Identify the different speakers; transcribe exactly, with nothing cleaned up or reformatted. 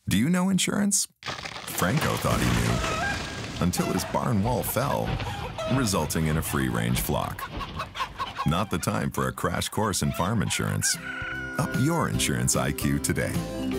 Speaker 1: Do you know insurance? Franco thought he knew, until his barn wall fell, resulting in a free-range flock. Not the time for a crash course in farm insurance. Up your insurance I Q today.